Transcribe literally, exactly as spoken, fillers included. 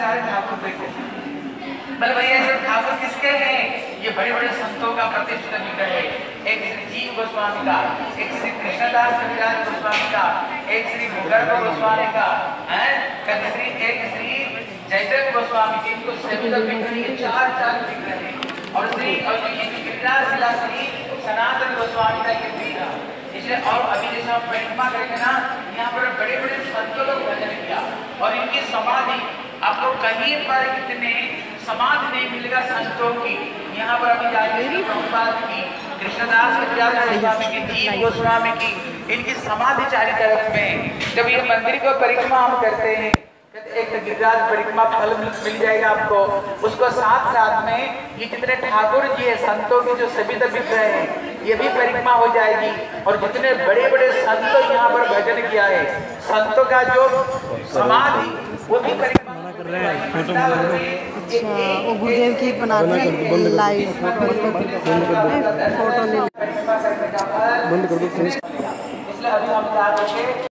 सारे ठाकुर देखो, बोले भैया ऐसे ठाकुर किसके हैं? ये बड़े बड़े संतों का प्रतिष्ठित विग्रह है। एक श्री जीव गोस्वामी का, एक श्री कृष्णदास कविराज गोस्वामी का, एक श्री भूगर्भ गोस्वामी का, हैं? श्री एक श्री जयदेव गोस्वामी जी, इनको सभी विग्रह चार चार विग्रह है। और श्री और ये गिरिराज शिला श्री सनातन गोस्वामी का ये भी है। इसलिए और अभी जैसे हम परिक्रमा करेंगे ना, यहाँ पर बड़े बड़े संतों लोग भजन किया और इनकी समाधि आपको कहीं पर इतने समाधि नहीं मिलेगा संतों की। यहाँ पर अभी जाएंगे प्रभुपाद की, कृष्णदास कविराज गोस्वामी की, जीव गोस्वामी की, इनकी समाधि चारी तरफ में। जब ये मंदिर को परिक्रमा हम करते हैं, एक तो गिरिराज परिक्रमा फल मिल जाएगा आपको, उसको साथ साथ में ये जितने ठाकुर जी है संतों के जो सभी विग्रह हैं ये भी परिक्रमा हो जाएगी। और जितने बड़े बड़े संतों यहाँ पर भजन किया है, संतों का जो समाधि वो भी परिक्रमा कर रहे हैं। फोटो अच्छा, वो गुरुदेव की बनाते हैं लाइव फोटो ले, बंद कर दो। इसलिए अभी हम जा रहे थे